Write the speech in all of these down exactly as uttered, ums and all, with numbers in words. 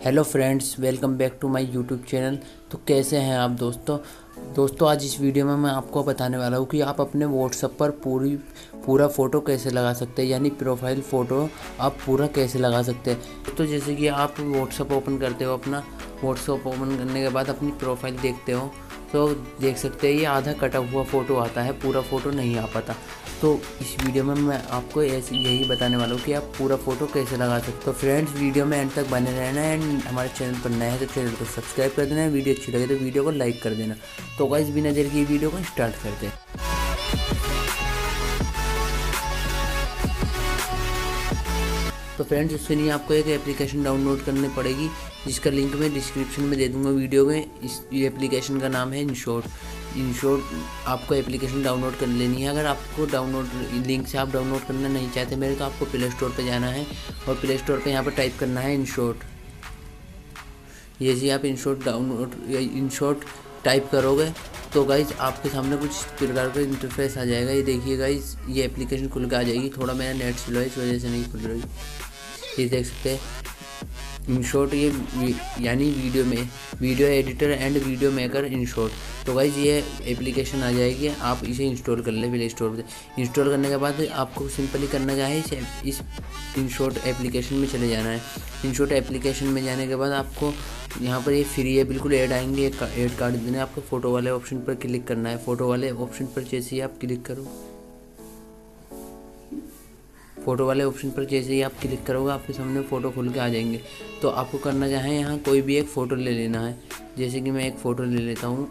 Hello friends, welcome back to my YouTube channel. तो कैसे हैं आप दोस्तों दोस्तों आज इस वीडियो में मैं आपको बताने वाला हूँ कि आप अपने व्हाट्सएप पर पूरी पूरा फ़ोटो कैसे लगा सकते हैं, यानी प्रोफाइल फ़ोटो आप पूरा कैसे लगा सकते हैं। तो जैसे कि आप व्हाट्सएप ओपन करते हो, अपना व्हाट्सएप ओपन करने के बाद अपनी प्रोफाइल देखते हो तो देख सकते हैं ये आधा कटा हुआ फ़ोटो आता है, पूरा फ़ोटो नहीं आ पाता। तो इस वीडियो में मैं आपको ऐसे यही बताने वाला हूँ कि आप पूरा फ़ोटो कैसे लगा सकते हो। तो फ्रेंड्स, वीडियो में एंड तक बने रहना है एंड हमारे चैनल पर नए हैं तो चैनल को सब्सक्राइब कर देना है। वीडियो अच्छी लगे तो वीडियो को लाइक कर देना। तो गाइस, बिना देर की वीडियो को स्टार्ट करते हैं। तो फ्रेंड्स, उसके लिए आपको एक एप्लीकेशन डाउनलोड करनी पड़ेगी, जिसका लिंक मैं डिस्क्रिप्शन में दे दूंगा वीडियो में। इस ये एप्लीकेशन का नाम है इनशॉट। इनशॉट आपको एप्लीकेशन डाउनलोड कर लेनी है। अगर आपको डाउनलोड लिंक से आप डाउनलोड करना नहीं चाहते मेरे, तो आपको प्ले स्टोर पर जाना है और प्ले स्टोर पर यहाँ पर टाइप करना है इनशॉट। ये जी आप इनशॉट डाउनलोड इनशॉट टाइप करोगे तो गाइज आपके सामने कुछ प्रकार का इंटरफेस आ जाएगा। ये देखिए गाइज, ये एप्लीकेशन खुल के आ जाएगी। थोड़ा मेरा नेट स्लो है, इस वजह से नहीं खुल रही। ये देख सकते हैं इनशॉट, ये यानी वीडियो में video editor and video maker InShot. तो गाइज ये एप्लीकेशन आ जाएगी, आप इसे इंस्टॉल कर ले प्ले स्टोर पे। इंस्टॉल करने के बाद आपको सिंपली करना क्या है, इस इस इनशॉट एप्लीकेशन में चले जाना है। इनशॉट एप्लीकेशन में जाने के बाद आपको यहाँ पर ये फ्री है, बिल्कुल ऐड आएंगे, एक ऐड कार्ड देना है। आपको फ़ोटो वाले ऑप्शन पर क्लिक करना है। फ़ोटो वाले ऑप्शन पर जैसे ही आप क्लिक करो फ़ोटो वाले ऑप्शन पर जैसे ही आप क्लिक करोगे आपके सामने फ़ोटो खुल के आ जाएंगे। तो आपको करना क्या है, यहाँ कोई भी एक फ़ोटो ले लेना है। जैसे कि मैं एक फ़ोटो ले लेता हूँ,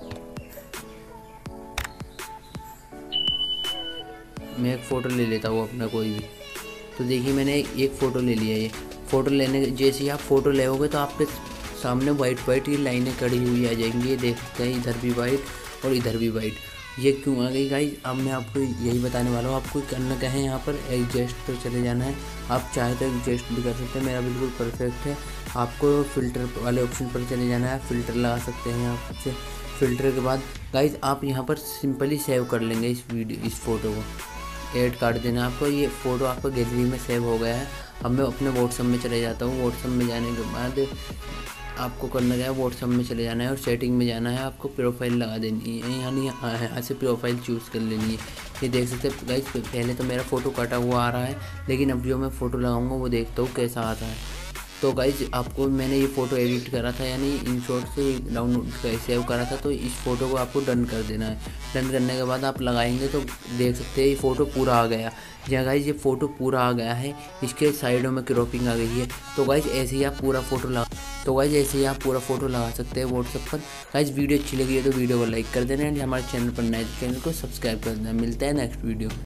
मैं एक फ़ोटो ले लेता हूँ अपना कोई भी। तो देखिए मैंने एक फ़ोटो ले लिया। ये फ़ोटो लेने जैसे ही आप फ़ोटो लेोगे तो आपके सामने वाइट वाइट ये लाइनें कड़ी हुई आ जाएंगी। ये देख सकते हैं, इधर भी वाइट और इधर भी वाइट। ये क्यों आ गई गाइस, अब मैं आपको यही बताने वाला हूँ। आपको करना क्या है, यहाँ पर एडजस्ट पर चले जाना है। आप चाहे तो एडजस्ट भी कर सकते हैं, मेरा बिल्कुल परफेक्ट है। आपको फ़िल्टर वाले ऑप्शन पर चले जाना है, फ़िल्टर लगा सकते हैं यहाँ से। फ़िल्टर के बाद गाइस आप यहाँ पर सिंपली सेव कर लेंगे इस वीडियो इस फ़ोटो को। ऐड कार्ड देना आपको। ये फ़ोटो आपको गैलरी में सेव हो गया है। अब मैं अपने व्हाट्सएप में चले जाता हूँ। व्हाट्सएप में जाने के बाद आपको करना क्या है, व्हाट्सएप में चले जाना है और सेटिंग में जाना है। आपको प्रोफाइल लगा देनी है, यानी यहाँ से प्रोफाइल चूज़ कर लेनी है। ये देख सकते हैं गाइस, पहले तो मेरा फ़ोटो कटा हुआ आ रहा है, लेकिन अब जो मैं फ़ोटो लगाऊंगा वो देखता हूँ कैसा आता है। तो गाइज आपको मैंने ये फ़ोटो एडिट करा था, यानी इनशॉट से डाउनलोड सेव करा था। तो इस फ़ोटो को आपको डन कर देना है। डन करने के बाद आप लगाएंगे तो देख सकते हैं ये फ़ोटो पूरा आ गया। जहाँ गाइज ये फ़ोटो पूरा आ गया है, इसके साइडों में क्रॉपिंग आ गई है। तो गाइज ऐसे ही आप पूरा फ़ोटो लगा तो गाइज ऐसे ही आप पूरा फ़ोटो लगा सकते हैं व्हाट्सएप पर। गाइज वीडियो अच्छी लगी है तो वीडियो को लाइक कर देना एंड हमारे चैनल पर नए चैनल को सब्सक्राइब कर देना। मिलता है नेक्स्ट वीडियो।